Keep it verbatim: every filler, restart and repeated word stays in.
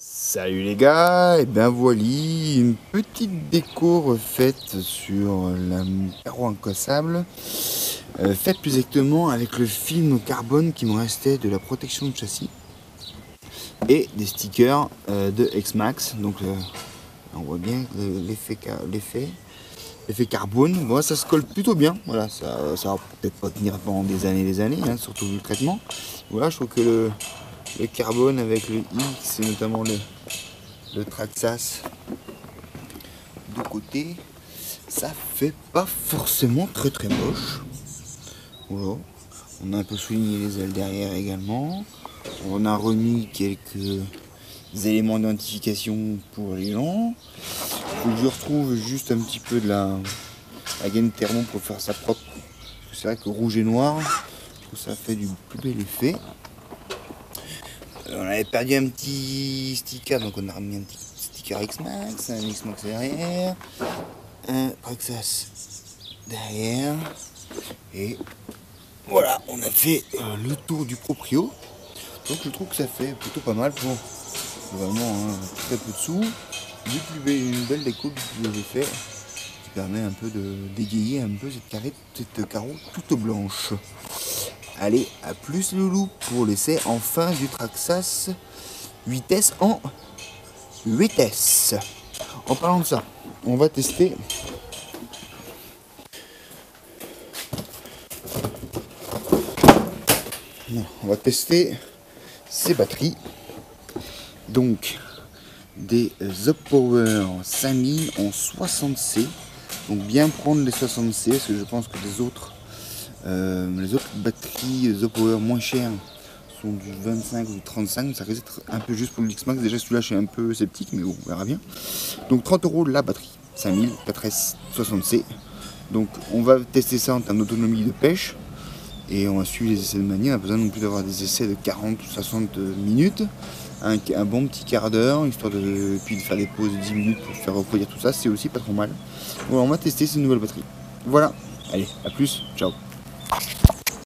Salut les gars, et bien voilà une petite déco refaite sur la carreau incassable, euh, faite plus exactement avec le film carbone qui me restait de la protection de châssis et des stickers euh, de X-Max. Donc euh, on voit bien l'effet l'effet l'effet carbone. Bon, ça se colle plutôt bien. Voilà, ça, ça va peut-être pas tenir pendant des années et des années, hein, surtout vu le traitement. Voilà, je trouve que le, le carbone avec le X et notamment le le Traxxas de côté, ça fait pas forcément très très moche. Voilà. On a un peu souligné les ailes derrière également. On a remis quelques éléments d'identification pour les gens. Faut que je retrouve juste un petit peu de la, la gaine thermo pour faire ça propre. C'est vrai que rouge et noir, je trouve que ça fait du plus bel effet. On avait perdu un petit sticker, donc on a remis un petit sticker X-Max, un X-Max derrière, un Traxxas derrière, et voilà, on a fait euh, le tour du proprio. Donc je trouve que ça fait plutôt pas mal pour vraiment hein, très peu de sous, du plus belle, une belle déco du plus bel effet, qui permet un peu de dégayer un peu cette carré, cette carreau toute blanche. Allez, à plus le loup pour l'essai enfin du Traxxas huit S en huit S. En parlant de ça, on va tester on va tester ces batteries. Donc des ZOPower cinq mille en soixante C. Donc bien prendre les soixante C parce que je pense que les autres Euh, les autres batteries ZOPower moins chères sont du vingt-cinq ou du trente-cinq, ça risque d'être un peu juste pour le X-Max. Déjà celui-là je suis un peu sceptique, mais bon, on verra bien. Donc trente euros la batterie, cinq mille, quatre S, soixante C. Donc on va tester ça en termes d'autonomie de pêche et on va suivre les essais de manière. On n'a pas besoin non plus d'avoir des essais de quarante ou soixante minutes. Un, un bon petit quart d'heure, histoire de, puis de faire des pauses de dix minutes pour faire refroidir tout ça, c'est aussi pas trop mal. Bon, on va tester ces nouvelles batteries. Voilà, allez, à plus, ciao.